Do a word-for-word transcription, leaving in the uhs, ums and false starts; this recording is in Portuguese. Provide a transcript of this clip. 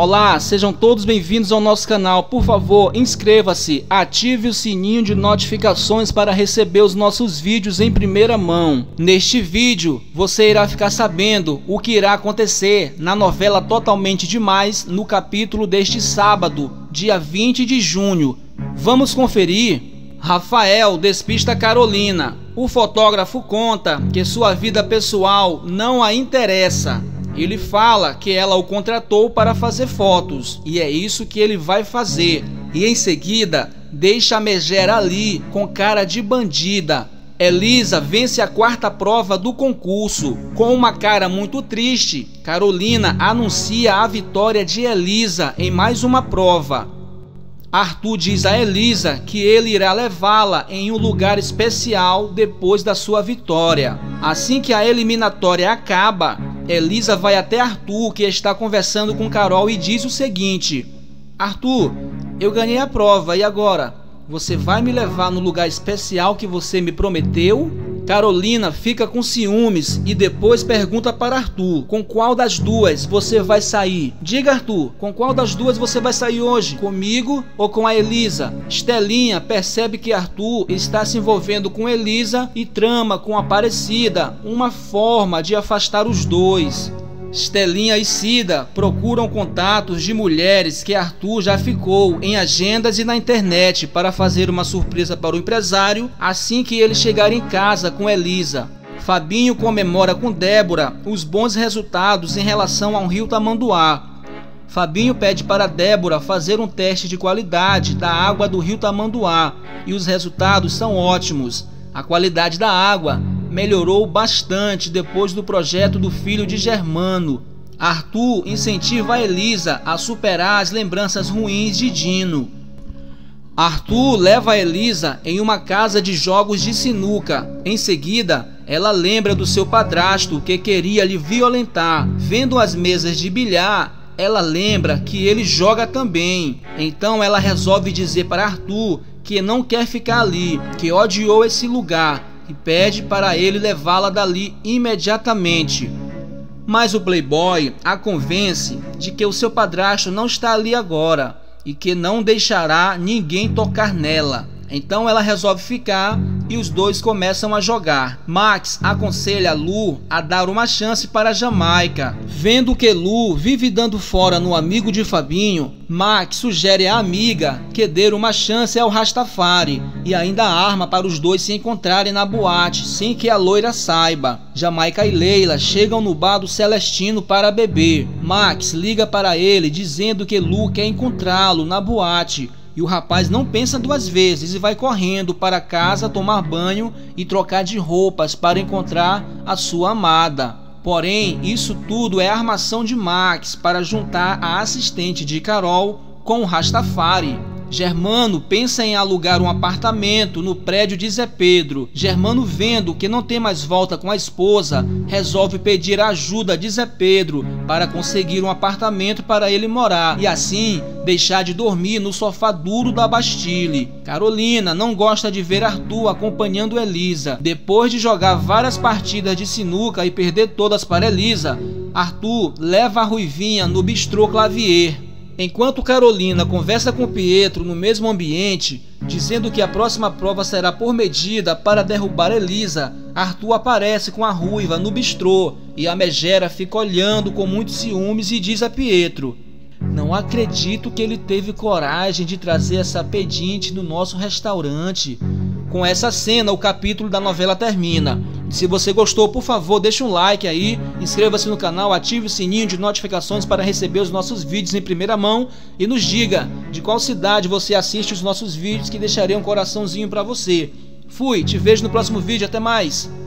Olá, sejam todos bem-vindos ao nosso canal. Por favor, inscreva-se, ative o sininho de notificações para receber os nossos vídeos em primeira mão. Neste vídeo, você irá ficar sabendo o que irá acontecer na novela Totalmente Demais no capítulo deste sábado, dia vinte de junho. Vamos conferir? Rafael despista Carolina. O fotógrafo conta que sua vida pessoal não a interessa. Ele fala que ela o contratou para fazer fotos e é isso que ele vai fazer. E em seguida, deixa a megera ali com cara de bandida. Elisa vence a quarta prova do concurso. Com uma cara muito triste, Carolina anuncia a vitória de Elisa em mais uma prova. Arthur diz a Elisa que ele irá levá-la em um lugar especial depois da sua vitória. Assim que a eliminatória acaba, Elisa vai até Arthur, que está conversando com Carol, e diz o seguinte: Arthur, eu ganhei a prova, e agora? Você vai me levar no lugar especial que você me prometeu? Carolina fica com ciúmes e depois pergunta para Arthur: com qual das duas você vai sair? Diga, Arthur, com qual das duas você vai sair hoje? Comigo ou com a Elisa? Estelinha percebe que Arthur está se envolvendo com Elisa e trama com Aparecida uma forma de afastar os dois. Estelinha e Cida procuram contatos de mulheres que Arthur já ficou em agendas e na internet para fazer uma surpresa para o empresário assim que ele chegar em casa com Elisa. Fabinho comemora com Débora os bons resultados em relação ao rio Tamanduá. Fabinho pede para Débora fazer um teste de qualidade da água do rio Tamanduá e os resultados são ótimos. A qualidade da água melhorou bastante depois do projeto do filho de Germano. Arthur incentiva a Elisa a superar as lembranças ruins de Dino. Arthur leva a Elisa em uma casa de jogos de sinuca. Em seguida, ela lembra do seu padrasto que queria lhe violentar. Vendo as mesas de bilhar, ela lembra que ele joga também. Então ela resolve dizer para Arthur que não quer ficar ali, que odiou esse lugar e pede para ele levá-la dali imediatamente. Mas o playboy a convence de que o seu padrasto não está ali agora e que não deixará ninguém tocar nela. Então ela resolve ficar e os dois começam a jogar. Max aconselha Lu a dar uma chance para Jamaica. Vendo que Lu vive dando fora no amigo de Fabinho, Max sugere à amiga que dê uma chance ao Rastafari e ainda arma para os dois se encontrarem na boate sem que a loira saiba. Jamaica e Leila chegam no bar do Celestino para beber. Max liga para ele dizendo que Lu quer encontrá-lo na boate. E o rapaz não pensa duas vezes e vai correndo para casa tomar banho e trocar de roupas para encontrar a sua amada. Porém, isso tudo é armação de Max para juntar a assistente de Carol com o Rastafari. Germano pensa em alugar um apartamento no prédio de Zé Pedro. Germano, vendo que não tem mais volta com a esposa, resolve pedir a ajuda de Zé Pedro para conseguir um apartamento para ele morar e assim deixar de dormir no sofá duro da Bastille. Carolina não gosta de ver Arthur acompanhando Elisa. Depois de jogar várias partidas de sinuca e perder todas para Elisa, Arthur leva a Ruivinha no bistrô Clavier. Enquanto Carolina conversa com Pietro no mesmo ambiente, dizendo que a próxima prova será por medida para derrubar Elisa, Arthur aparece com a Ruiva no bistrô e a megera fica olhando com muitos ciúmes e diz a Pietro: não acredito que ele teve coragem de trazer essa pedinte no nosso restaurante. Com essa cena, o capítulo da novela termina. Se você gostou, por favor, deixe um like aí, inscreva-se no canal, ative o sininho de notificações para receber os nossos vídeos em primeira mão e nos diga de qual cidade você assiste os nossos vídeos, que deixarei um coraçãozinho para você. Fui, te vejo no próximo vídeo, até mais!